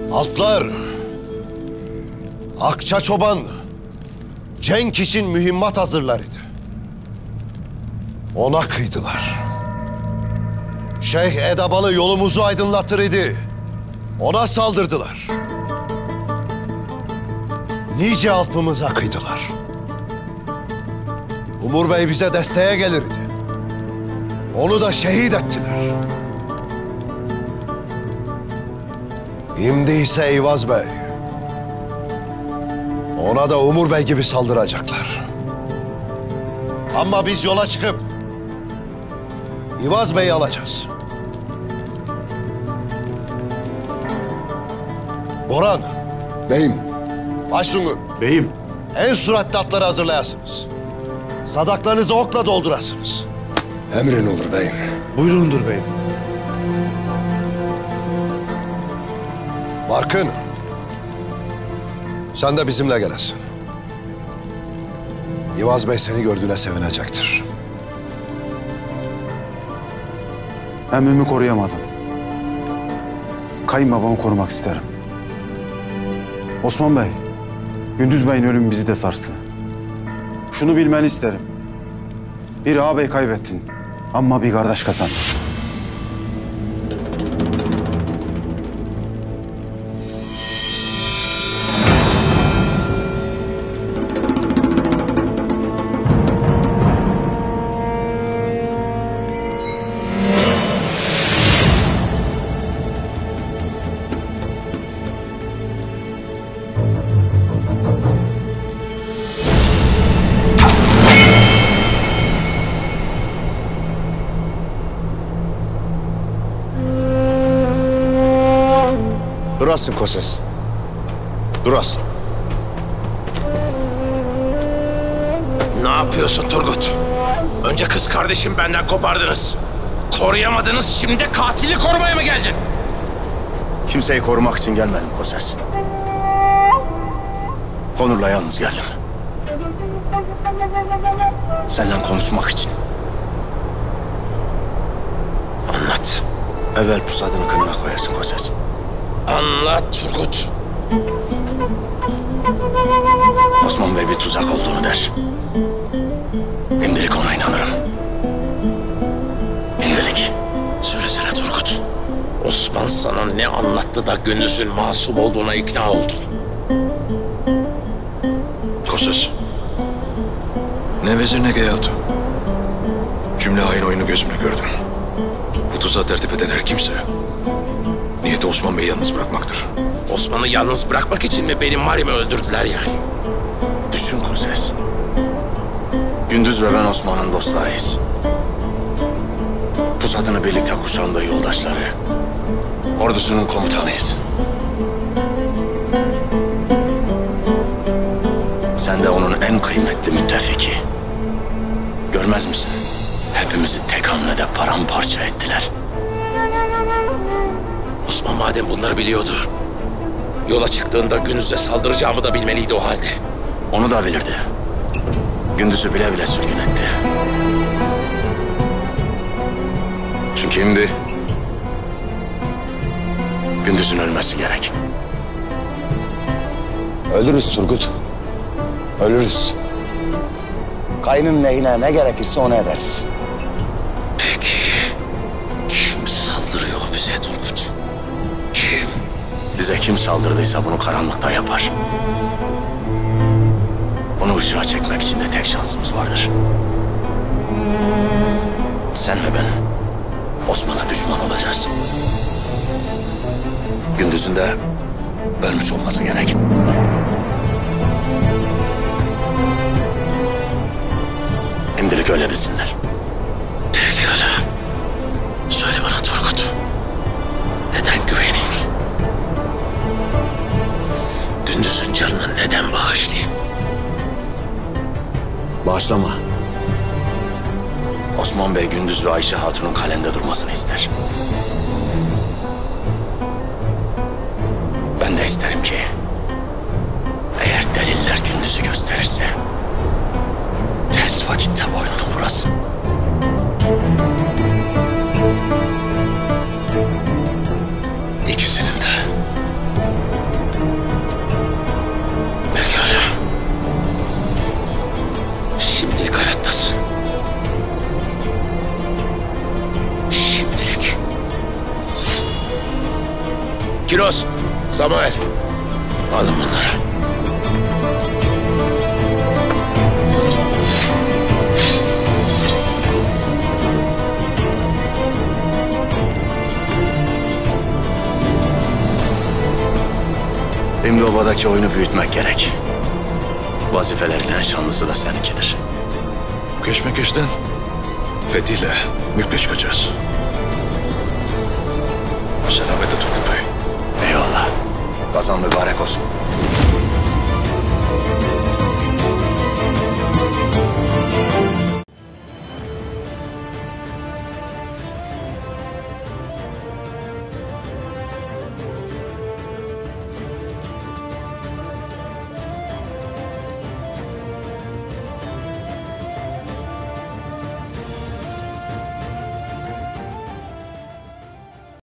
Altlar, Akça Çoban, cenk için mühimmat hazırlar idi. Ona kıydılar. Şeyh Edabalı yolumuzu aydınlatır idi. Ona saldırdılar. Nice alpımıza kıydılar. Umur Bey bize desteğe gelirdi. Onu da şehit ettiler. Şimdi ise Eyvaz Bey. Ona da Umur Bey gibi saldıracaklar. Ama biz yola çıkıp Eyvaz Bey'i alacağız. Boran. Beyim. Başsungur. Beyim. En süratli atları hazırlayasınız. Sadaklarınızı okla doldurasınız. Emrin olur beyim. Buyurundur beyim. Barkın. Sen de bizimle gelesin. Yivaz Bey seni gördüğüne sevinecektir. Emmimi koruyamadım. Kayınbabamı korumak isterim. Osman Bey, Gündüz Bey'in ölümü bizi de sarstı. Şunu bilmeni isterim. Bir ağabey kaybettin ama bir kardeş kazandın. Durasın Koses. Durasın. Ne yapıyorsun Turgut? Önce kız kardeşim benden kopardınız. Koruyamadınız, şimdi de katili korumaya mı geldin? Kimseyi korumak için gelmedim Koses. Konur'la yalnız geldim. Seninle konuşmak için. Anlat. Evvel pusadını kınına koyasın Koses. Anlat Turgut. Osman Bey bir tuzak olduğunu der. Şimdilik ona inanırım. Şimdilik. Söylesene Turgut. Osman sana ne anlattı da Gündüz'ün masum olduğuna ikna oldu? Koses. Ne vezir ne geyatı. Cümle hain oyunu gözümle gördüm. Bu tuzağı tertip eden her kimse niyeti Osman Bey'i yalnız bırakmaktır. Osman'ı yalnız bırakmak için mi benim Marim'i öldürdüler yani? Düşün Koses. Gündüz ve ben Osman'ın dostlarıyız. Pusatını birlikte kuşandığı yoldaşları. Ordusunun komutanıyız. Sen de onun en kıymetli müttefiki. Görmez misin? Hepimizi tek hamlede paramparça ettiler. Osman madem bunları biliyordu, yola çıktığında Gündüz'e saldıracağımı da bilmeliydi o halde. Onu da bilirdi. Gündüz'ü bile bile sürgün etti. Çünkü şimdi Gündüz'ün ölmesi gerek. Ölürüz Turgut. Ölürüz. Kayının lehine ne gerekirse onu ederiz. Peki kim saldırıyor bize Turgut? Kim? Bize kim saldırdıysa bunu karanlıkta yapar. Bunu ışığa çekmek için de tek şansımız vardır. Sen ve ben Osman'a düşman olacağız. Gündüz'ün de ölmüş olması gerek. Şimdilik öyle bilsinler. Pekala. Söyle bana Turgut. Neden güveneyim? Gündüz'ün canını neden bağışlayayım? Bağışlama. Osman Bey Gündüz ve Ayşe Hatun'un kalende durmasını ister. Ben de isterim ki eğer deliller Gündüz'ü gösterirse tez vakitte boynunu vurasın. İkisinin de. Kiroz, Samuel. Alın bunları. Şimdi obadaki oyunu büyütmek gerek. Vazifelerin en şanlısı da seninkidir. Keşmekeşten fethiyle mülkle çıkacağız. Selametle Turgut Bey. Eyvallah. Kazan mübarek olsun.